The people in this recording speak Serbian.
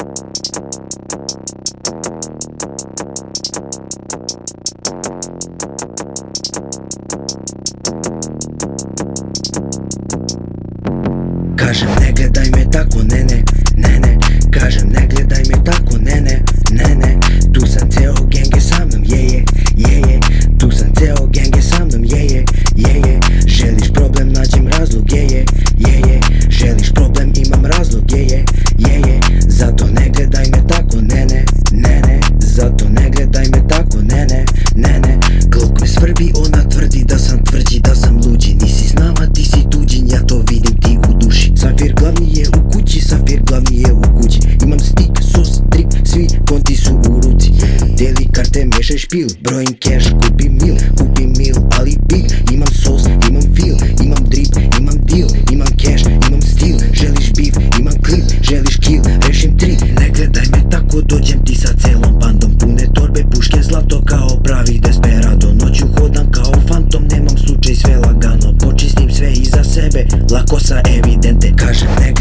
Kažem ne gledaj me tako, ne ne, ne ne. Kažem ne gledaj me tako, ne ne, ne ne. Tu sam ceo gang je sa mnom, je je, je je. Tu sam ceo gang je sa mnom, je je, je je. Želiš problem, nađem razlog, je je, je je. Želiš problem, imam razlog, je je, je je. Zato ne gledaj me tako, ne ne, ne ne. Zato ne gledaj me tako, ne ne, ne ne. Glok me svrbi, ona tvrdi da sam tvrđi, da sam luđi. Nisi s nama, ti si tuđin, ja to vidim ti u duši. Safir glavni je u kući, Safir glavni je u kući. Imam stik, sos, trik, svi konti su u ruci. Deli karte, mešaj špil, brojim cash, kupim mil, ali big. Imam sos, imam feel, imam drip, imam deal. Imam cash, imam stil, želiš beef, imam clip, želiš kill, rešim 3. Ne gledaj me tako, dođem ti sa celom bandom. Pune torbe, puške, zlato kao pravi desperado. Noću hodam kao fantom, nemam slučaj, sve lagano. Počistim sve iza sebe, lako sa evidente. Kažem ne